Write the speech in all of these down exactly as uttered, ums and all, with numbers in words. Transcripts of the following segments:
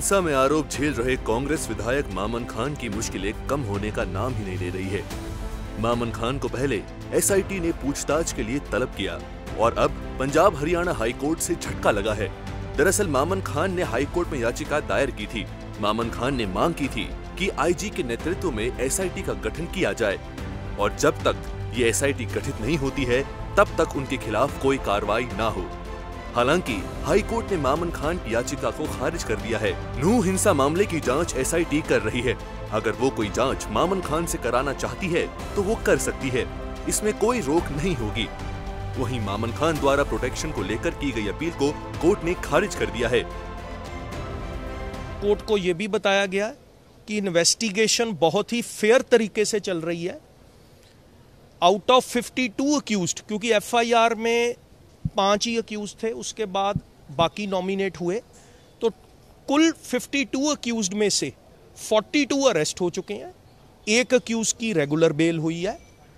हिंसा में आरोप झेल रहे कांग्रेस विधायक मामन खान की मुश्किलें कम होने का नाम ही नहीं ले रही है। मामन खान को पहले एसआईटी ने पूछताछ के लिए तलब किया और अब पंजाब हरियाणा हाईकोर्ट से झटका लगा है। दरअसल मामन खान ने हाईकोर्ट में याचिका दायर की थी। मामन खान ने मांग की थी कि आईजी के नेतृत्व में एसआईटी का गठन किया जाए और जब तक ये एसआईटी गठित नहीं होती है तब तक उनके खिलाफ कोई कार्रवाई ना हो। हालांकि हाईकोर्ट ने मामन खान की याचिका को खारिज कर दिया है। नूह हिंसा मामले की जांच एसआईटी कर रही है। अगर वो कोई जांच मामन खान से कराना चाहती है तो वो कर सकती है, इसमें कोई रोक नहीं होगी। वहीं मामन खान द्वारा प्रोटेक्शन को लेकर की गई अपील को कोर्ट ने खारिज कर दिया है। कोर्ट को यह भी बताया गया कि इन्वेस्टिगेशन बहुत ही फेयर तरीके से चल रही है। आउट ऑफ बावन अक्यूज्ड, क्योंकि एफआईआर में पांच ही अक्यूज थे, उसके बाद बाकी नॉमिनेट हुए, तो कुल बावन अक्यूज्ड में से बयालीस अरेस्ट हो चुके हैं। एक अक्यूज की रेगुलर बेल हुई है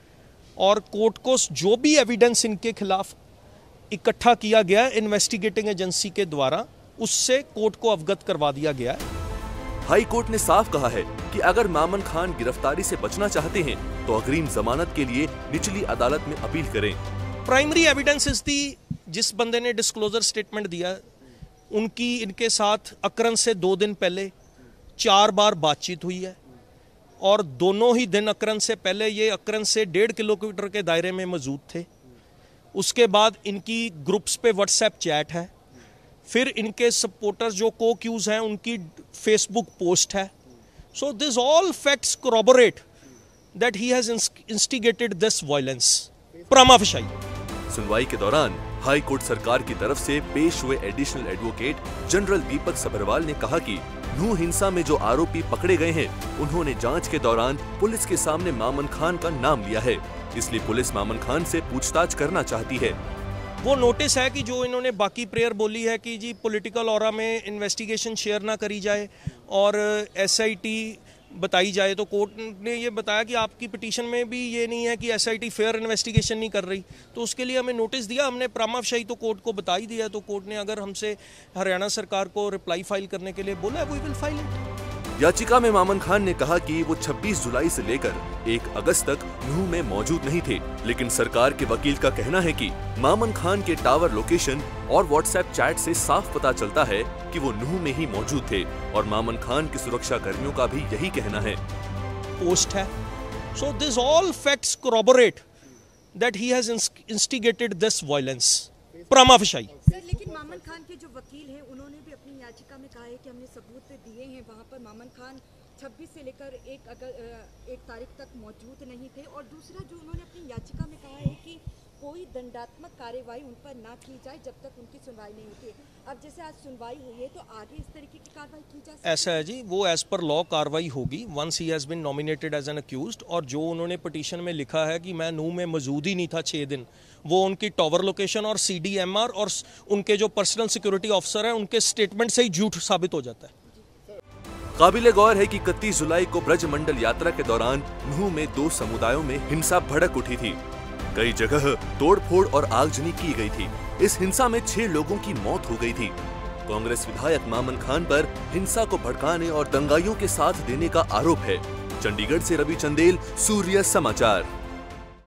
और कोर्ट को जो भी एविडेंस इनके खिलाफ इकट्ठा किया गया इन्वेस्टिगेटिंग एजेंसी के द्वारा, उससे कोर्ट को अवगत करवा दिया गया है। हाई कोर्ट ने साफ कहा है कि अगर मामन खान गिरफ्तारी से बचना चाहते हैं तो अग्रिम जमानत के लिए निचली अदालत में अपील करें। प्राइमरी एविडेंस इज दी, जिस बंदे ने डिस्क्लोजर स्टेटमेंट दिया, उनकी इनके साथ अकरन से दो दिन पहले चार बार बातचीत हुई है और दोनों ही दिन अकरन से पहले ये अकरन से डेढ़ किलोमीटर के दायरे में मौजूद थे। उसके बाद इनकी ग्रुप्स पे व्हाट्सएप चैट है, फिर इनके सपोर्टर्स जो को-क्यूज हैं उनकी फेसबुक पोस्ट है। So this all facts corroborate that he has instigated this violence. प्रमा फशाई। सुनवाई के दौरान हाई कोर्ट सरकार की तरफ से पेश हुए additional advocate general Deepak Sabharwal ने कहा कि नूह हिंसा में जो आरोपी पकड़े गए हैं उन्होंने जांच के दौरान पुलिस के सामने मामन खान का नाम लिया है, इसलिए पुलिस मामन खान से पूछताछ करना चाहती है। वो नोटिस है कि जो इन्होंने बाकी प्रेयर बोली है कि जी पॉलिटिकल ऑरा में इन्वेस्टिगेशन शेयर ना करी जाए और एसआईटी बताई जाए, तो कोर्ट ने ये बताया कि आपकी पिटीशन में भी ये नहीं है कि एसआईटी फेयर इन्वेस्टिगेशन नहीं कर रही, तो उसके लिए हमें नोटिस दिया। हमने प्रामाफशाही तो कोर्ट को बता ही दिया, तो कोर्ट ने अगर हमसे हरियाणा सरकार को रिप्लाई फाइल करने के लिए बोला, वी विल फाइल इट। याचिका में मामन खान ने कहा कि वो छब्बीस जुलाई से लेकर एक अगस्त तक नूह में मौजूद नहीं थे, लेकिन सरकार के वकील का कहना है कि मामन खान के टावर लोकेशन और व्हाट्सएप चैट से साफ पता चलता है कि वो नूह में ही मौजूद थे और मामन खान के सुरक्षा कर्मियों का भी यही कहना है। पोस्ट है। So this all facts corroborate that he has instigated this violence. प्रमा फशाई। सर, लेकिन मामन खान के जो वकील हैं उन्होंने भी अपनी याचिका में कहा है कि हमने सबूत दिए हैं, वहाँ पर मामन खान छब्बीस से लेकर एक अगर एक तारीख तक मौजूद नहीं थे। और दूसरा जो उन्होंने अपनी याचिका में कहा है कि कोई दंडात्मक कार्यवाही उन पर ना की जाए जब तक उनकी सुनवाई नहीं होती। अब जैसे आज सुनवाई हुई है तो आगे इस तरीके की कार्रवाई की जा सकती है? ऐसा है जी, वो एज पर लॉ कार्रवाई होगी once he has been nominated as an accused. और जो उन्होंने पिटीशन में लिखा है कि मैं नूह में मौजूद ही नहीं था छः दिन, वो उनकी टावर लोकेशन और सीडीएमआर और उनके जो पर्सनल सिक्योरिटी ऑफिसर हैं उनके स्टेटमेंट से ही झूठ साबित हो जाता है। काबिले गौर है कि इकतीस जुलाई को ब्रज मंडल यात्रा के दौरान नूह में दो समुदायों में हिंसा भड़क उठी थी। कई जगह तोड़फोड़ और आगजनी की गई थी। इस हिंसा में छह लोगों की मौत हो गई थी। कांग्रेस विधायक मामन खान पर हिंसा को भड़काने और दंगाइयों के साथ देने का आरोप है। चंडीगढ़ से रवि चंदेल, सूर्य समाचार।